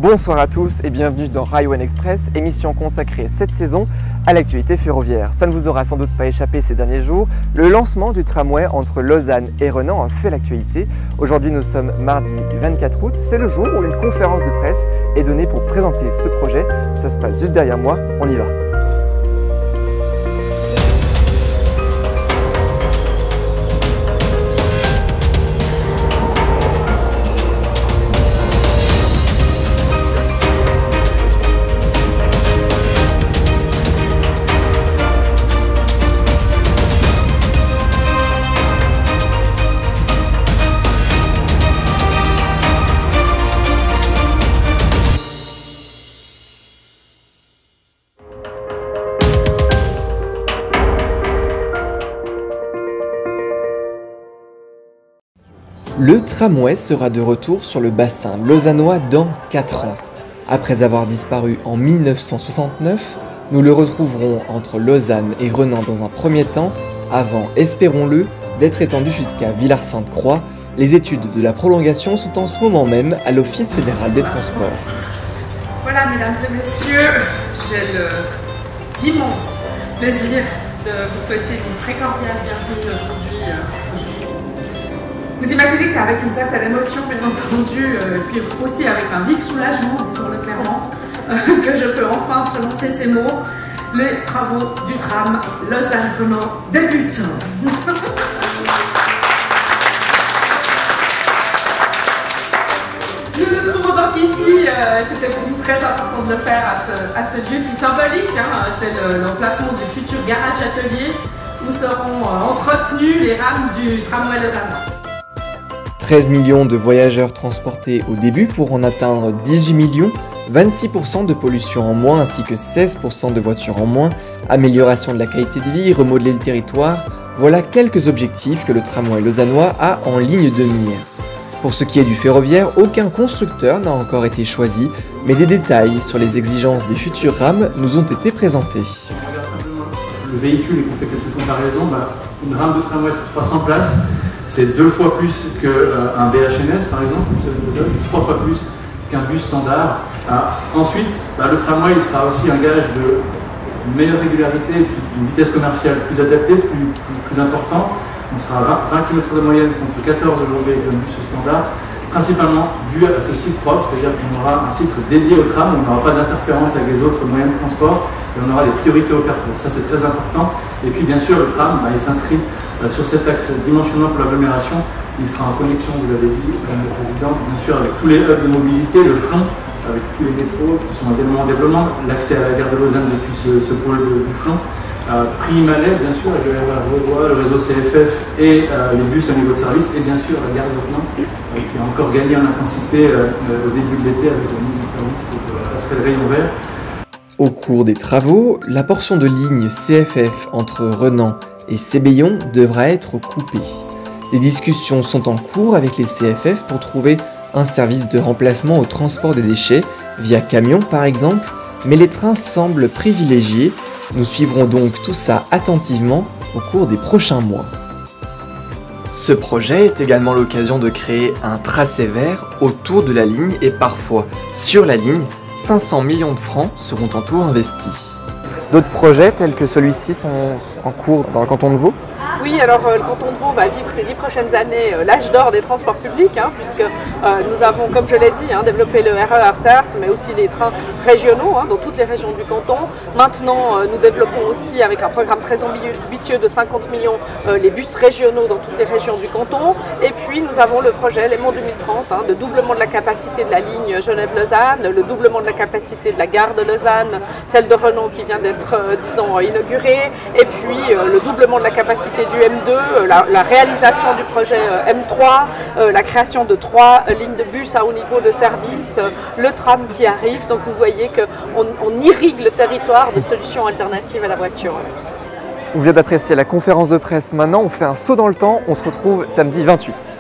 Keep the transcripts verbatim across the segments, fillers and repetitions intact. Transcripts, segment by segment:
Bonsoir à tous et bienvenue dans Rail One Express, émission consacrée cette saison à l'actualité ferroviaire. Ça ne vous aura sans doute pas échappé ces derniers jours, le lancement du tramway entre Lausanne et Renan a fait l'actualité. Aujourd'hui nous sommes mardi vingt-quatre août, c'est le jour où une conférence de presse est donnée pour présenter ce projet. Ça se passe juste derrière moi, on y va. Le tramway sera de retour sur le bassin lausannois dans quatre ans. Après avoir disparu en mille neuf cent soixante-neuf, nous le retrouverons entre Lausanne et Renan dans un premier temps, avant, espérons-le, d'être étendu jusqu'à Villars-Sainte-Croix. Les études de la prolongation sont en ce moment même à l'Office fédéral des transports. Voilà, mesdames et messieurs, j'ai l'immense plaisir de vous souhaiter une très cordiale bienvenue aujourd'hui. Vous imaginez que c'est avec une certaine émotion, bien entendu, euh, et puis aussi avec un vif soulagement, disons-le clairement, euh, que je peux enfin prononcer ces mots. Les travaux du tram Lausanne-Renan débutent. Nous nous trouvons donc ici, euh, c'était pour nous très important de le faire à ce, à ce lieu si symbolique, hein, c'est l'emplacement du futur garage-atelier où seront euh, entretenues les rames du tramway lausannois. treize millions de voyageurs transportés au début pour en atteindre dix-huit millions, vingt-six pour cent de pollution en moins ainsi que seize pour cent de voitures en moins, amélioration de la qualité de vie, remodeler le territoire, voilà quelques objectifs que le tramway lausannois a en ligne de mire. Pour ce qui est du ferroviaire, aucun constructeur n'a encore été choisi, mais des détails sur les exigences des futures rames nous ont été présentés. Le véhicule, et qu'on fait quelques comparaisons, bah, une rame de tramway c'est trois cents places. C'est deux fois plus qu'un euh, B H M S par exemple, trois fois plus qu'un bus standard. Alors, ensuite, bah, le tramway il sera aussi un gage de meilleure régularité, d'une vitesse commerciale plus adaptée, plus, plus, plus importante. On sera à vingt kilomètres de moyenne contre quatorze aujourd'hui avec un bus standard, principalement dû à ce site propre, c'est-à-dire qu'on aura un site dédié au tram, on n'aura pas d'interférence avec les autres moyens de transport et on aura des priorités au carrefour. Ça c'est très important. Et puis bien sûr le tram, bah, il s'inscrit sur cet axe dimensionnant pour l'agglomération, il sera en connexion, vous l'avez dit, Madame la Présidente, bien sûr avec tous les hubs de mobilité, le Flon, avec tous les métros qui sont également en développement, l'accès à la gare de Lausanne depuis ce, ce pôle de, du Flon, euh, Prix Malais, bien sûr, avec le R E R, le réseau C F F et euh, les bus à niveau de service, et bien sûr la gare de Renan, euh, qui a encore gagné en intensité euh, au début de l'été avec la mise en service de la passerelle rayon vert. Au cours des travaux, la portion de ligne C F F entre Renan et Sébeillon devra être coupée. Des discussions sont en cours avec les C F F pour trouver un service de remplacement au transport des déchets, via camion par exemple, mais les trains semblent privilégiés. Nous suivrons donc tout ça attentivement au cours des prochains mois. Ce projet est également l'occasion de créer un tracé vert autour de la ligne et parfois sur la ligne. cinq cents millions de francs seront en tout investis. D'autres projets tels que celui-ci sont en cours dans le canton de Vaud? Oui, alors euh, le canton de Vaud va vivre ces dix prochaines années euh, l'âge d'or des transports publics, hein, puisque euh, nous avons, comme je l'ai dit, hein, développé le R E R certes, mais aussi les trains régionaux hein, dans toutes les régions du canton. Maintenant, euh, nous développons aussi, avec un programme très ambitieux de cinquante millions, euh, les bus régionaux dans toutes les régions du canton. Et puis, nous avons le projet Léman deux mille trente, hein, de doublement de la capacité de la ligne Genève-Lausanne, le doublement de la capacité de la gare de Lausanne, celle de Renan qui vient d'être, euh, disons, inaugurée, et puis euh, le doublement de la capacité du M deux, la, la réalisation du projet M trois, euh, la création de trois euh, lignes de bus à haut niveau de service, euh, le tram qui arrive. Donc vous voyez qu'on on irrigue le territoire de solutions alternatives à la voiture. On vient d'apprécier la conférence de presse, maintenant on fait un saut dans le temps, on se retrouve samedi vingt-huit.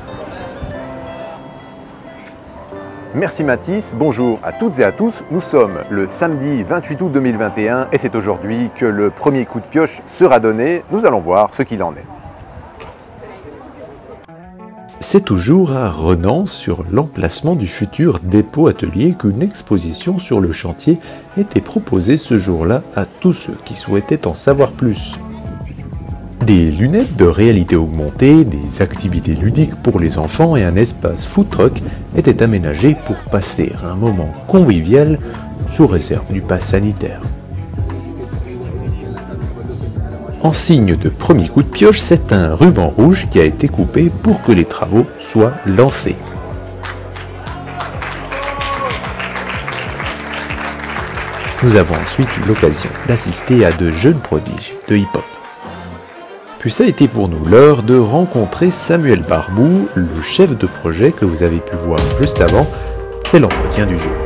Merci Mathis, bonjour à toutes et à tous. Nous sommes le samedi vingt-huit août deux mille vingt et un et c'est aujourd'hui que le premier coup de pioche sera donné. Nous allons voir ce qu'il en est. C'est toujours à Renan, sur l'emplacement du futur dépôt atelier, qu'une exposition sur le chantier était proposée ce jour-là à tous ceux qui souhaitaient en savoir plus. Des lunettes de réalité augmentée, des activités ludiques pour les enfants et un espace food truck étaient aménagés pour passer un moment convivial sous réserve du pass sanitaire. En signe de premier coup de pioche, c'est un ruban rouge qui a été coupé pour que les travaux soient lancés. Nous avons ensuite eu l'occasion d'assister à de jeunes prodiges de hip-hop. Puis ça a été pour nous l'heure de rencontrer Samuel Barbou, le chef de projet que vous avez pu voir juste avant. C'est l'entretien du jour.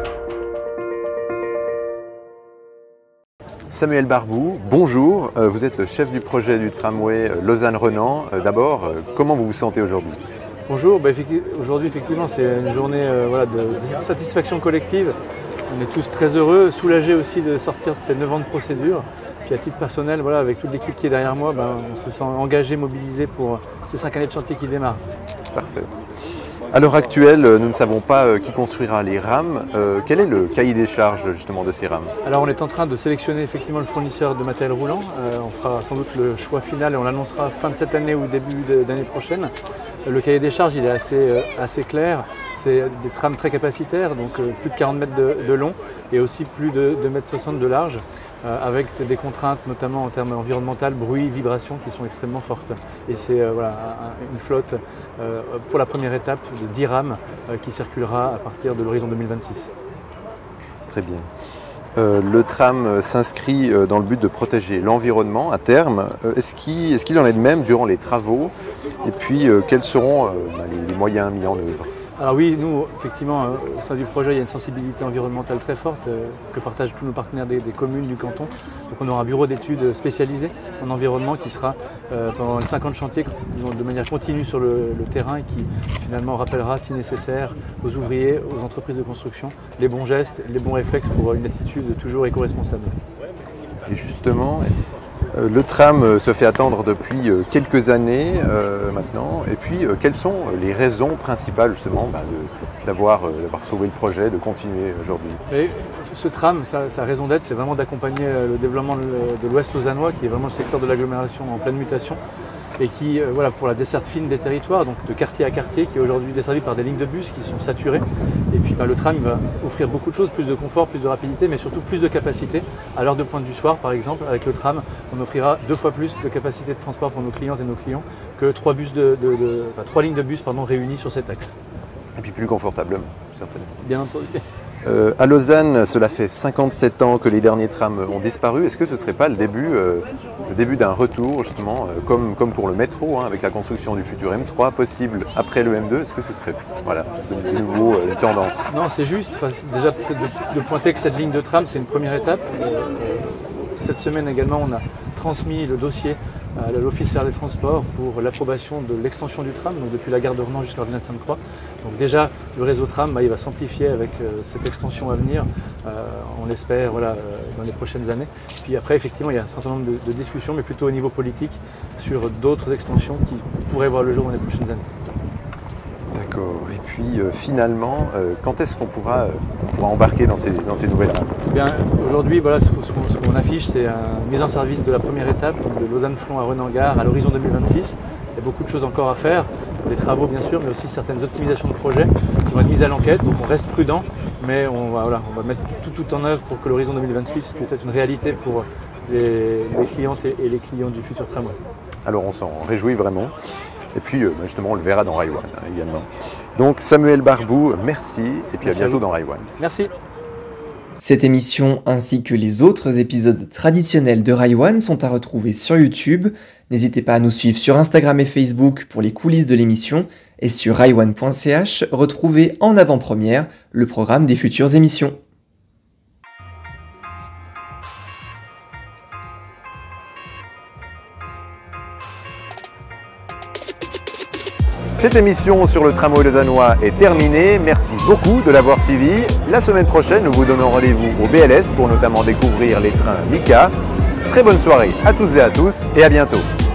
Samuel Barbou, bonjour, vous êtes le chef du projet du tramway Lausanne-Renan. D'abord, comment vous vous sentez aujourd'hui? Bonjour, bah, effecti- aujourd'hui effectivement c'est une journée euh, voilà, de, de satisfaction collective. On est tous très heureux, soulagés aussi de sortir de ces neuf ans de procédure. Puis à titre personnel, voilà, avec toute l'équipe qui est derrière moi, ben, on se sent engagé, mobilisé pour ces cinq années de chantier qui démarrent. Parfait. À l'heure actuelle, nous ne savons pas qui construira les rames. Euh, quel est le cahier des charges justement de ces rames? Alors on est en train de sélectionner effectivement le fournisseur de matériel roulant. Euh, on fera sans doute le choix final et on l'annoncera fin de cette année ou début d'année prochaine. Le cahier des charges il est assez, euh, assez clair. C'est des trames très capacitaires, donc euh, plus de quarante mètres de, de long et aussi plus de deux mètres soixante de large, euh, avec des contraintes notamment en termes environnementaux, bruit, vibrations qui sont extrêmement fortes. Et c'est euh, voilà, un, une flotte euh, pour la première étape de dix rames euh, qui circulera à partir de l'horizon deux mille vingt-six. Très bien. Euh, le tram s'inscrit dans le but de protéger l'environnement à terme. Est-ce qu'il, est-ce qu'il en est de même durant les travaux? Et puis, euh, quels seront euh, bah, les, les moyens mis en œuvre? Alors oui, nous, effectivement, euh, au sein du projet, il y a une sensibilité environnementale très forte euh, que partagent tous nos partenaires des, des communes du canton. Donc on aura un bureau d'études spécialisé en environnement qui sera euh, pendant les cinquante chantiers de manière continue sur le, le terrain et qui finalement rappellera, si nécessaire, aux ouvriers, aux entreprises de construction, les bons gestes, les bons réflexes pour une attitude toujours éco-responsable. Et justement, euh, le tram se fait attendre depuis euh, quelques années euh, maintenant. Et puis, euh, quelles sont les raisons principales justement bah, de, d'avoir, euh, d'avoir sauvé le projet, de continuer aujourd'hui? Et ce tram, sa, sa raison d'être, c'est vraiment d'accompagner le développement de l'Ouest lausannois, qui est vraiment le secteur de l'agglomération en pleine mutation, et qui, euh, voilà, pour la desserte fine des territoires, donc de quartier à quartier, qui est aujourd'hui desservi par des lignes de bus qui sont saturées. Et puis bah, le tram il va offrir beaucoup de choses, plus de confort, plus de rapidité, mais surtout plus de capacité. À l'heure de pointe du soir, par exemple, avec le tram, on offrira deux fois plus de capacité de transport pour nos clientes et nos clients que trois, bus de, de, de, enfin, trois lignes de bus pardon, réunies sur cet axe. Et puis plus confortablement, certainement. Bien entendu. Euh, à Lausanne, cela fait cinquante-sept ans que les derniers trams ont disparu. Est-ce que ce ne serait pas le début, euh, le début d'un retour, justement, euh, comme, comme pour le métro, hein, avec la construction du futur M trois possible après le M deux? Est-ce que ce serait voilà, de nouveau euh, une tendance? Non, c'est juste. Enfin, déjà, peut-être de, de pointer que cette ligne de tram, c'est une première étape. Euh, cette semaine également, on a transmis le dossier à l'Office fédéral des transports pour l'approbation de l'extension du tram, donc depuis la gare de Renan jusqu'à Vinat Sainte-Croix. Donc déjà, le réseau tram, bah, il va s'amplifier avec euh, cette extension à venir, euh, on l'espère voilà, euh, dans les prochaines années. Puis après, effectivement, il y a un certain nombre de, de discussions, mais plutôt au niveau politique, sur d'autres extensions qui pourraient voir le jour dans les prochaines années. D'accord. Et puis euh, finalement, euh, quand est-ce qu'on pourra, euh, on pourra embarquer dans ces, dans ces nouvelles rames? Eh bien, aujourd'hui, voilà, ce, ce, qu'on, ce qu'on affiche, c'est une mise en service de la première étape, donc de Lausanne-Flon à Renan-Gare à l'horizon deux mille vingt-six. Il y a beaucoup de choses encore à faire, des travaux bien sûr, mais aussi certaines optimisations de projets qui vont être mises à l'enquête. Donc on reste prudent, mais on va, voilà, on va mettre tout, tout en œuvre pour que l'horizon deux mille vingt-six puisse être une réalité pour les, les clientes et, et les clients du futur tramway. Alors on s'en réjouit vraiment. Et puis justement, on le verra dans Railwan hein, également. Donc Samuel Barbou, merci et puis merci à bientôt à dans Railwan. Merci. Cette émission ainsi que les autres épisodes traditionnels de Railwan sont à retrouver sur YouTube. N'hésitez pas à nous suivre sur Instagram et Facebook pour les coulisses de l'émission et sur railwan point c h, retrouvez en avant-première le programme des futures émissions. Cette émission sur le tramway lausannois est terminée. Merci beaucoup de l'avoir suivi. La semaine prochaine, nous vous donnons rendez-vous au B L S pour notamment découvrir les trains Mika. Très bonne soirée à toutes et à tous et à bientôt.